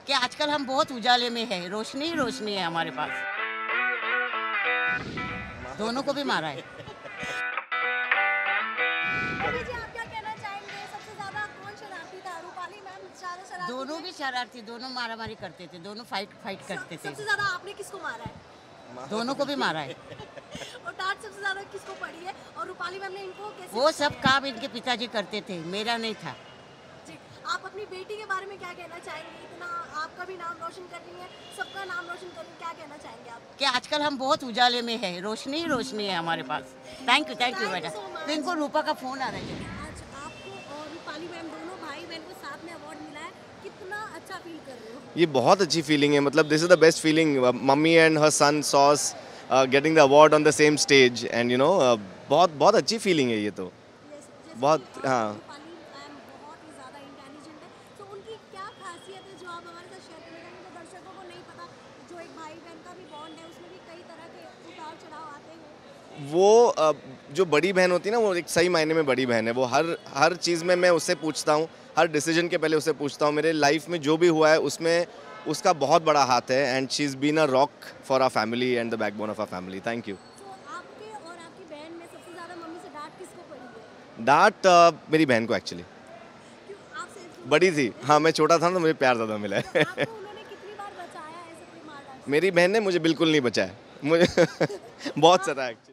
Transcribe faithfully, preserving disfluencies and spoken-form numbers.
कि आजकल हम बहुत उजाले में है, रोशनी ही रोशनी है हमारे पास। दोनों को भी मारा है। अभी जी आप क्या कहना चाहेंगे, सबसे ज़्यादा कौन शरारती था? रूपाली मैम ज़्यादा शरारती दोनों थे? भी शरारती, दोनों मारामारी करते थे, दोनों फाइट फाइट करते सब- थे। सबसे ज़्यादा आपने किसको मारा है? दोनों को भी मारा है। और डांट सबसे ज़्यादा किसको पड़ी है? और रूपाली मैम ने इनको कैसे वो सब बचाया? काम इनके पिताजी करते थे, मेरा नहीं था। जी, आप अपनी बेटी के बारे में क्या कहना चाहेंगे? इतना आपका भी नाम रोशन कर रही है, सबका नाम रोशन कर रही है, क्या कहना चाहेंगे आप? कि आजकल हम बहुत उजाले में है, रोशनी ही रोशनी है हमारे पास। Thank you thank you Thank you बेटा। so much. तो इनको रूपा का फोन आ रहा है। आज आपको और रूपाली मैम दोनों भाई बहन को साथ में अवार्ड मिला है, कितना अच्छा फील कर रहे हो? ये बहुत अच्छी फीलिंग है, मतलब this is the best feeling. Mummy and her son's getting the award on the same stage and you know बहुत बहुत अच्छी फीलिंग है ये तो। Yes, जैसे बहुत, कि, अ, हाँ। रूपाली मैम बहुत ही ज़्यादा इंटेलिजेंट है, तो उनकी क्या खासियत है जो आप हमारे साथ शेयर करना चाहेंगे? जो दर्शकों को नहीं पता, जो एक भाई बहन का भी बॉन्ड है, उसमें भी कई तरह के उतार चढ़ाव आते हैं। वो अ, जो बड़ी बहन होती है ना, वो एक सही मायने में बड़ी बहन है। वो हर हर चीज़ में मैं उससे पूछता हूँ, हर डिसीजन के पहले उससे पूछता हूँ। मेरे लाइफ में जो भी हुआ है उसमें उसका बहुत बड़ा हाथ है and she is been a rock for our family and the backbone of our family. Thank you. तो आपके और आपकी बहन में सबसे ज़्यादा मम्मी से डांट किसको पड़ी है? डांट अ, मेरी बहन को एक्चुअली। क्यों आपसे? बड़ी थी, हाँ मैं छोटा था ना, तो मुझे प्यार ज़्यादा मिला है। आपको उन्होंने कितनी बार बचाया है ऐसे कोई मार डांट से? मेरी बहन ने मुझे बिल्कुल नहीं बचाया, मुझे बहुत सता एक्चुअली।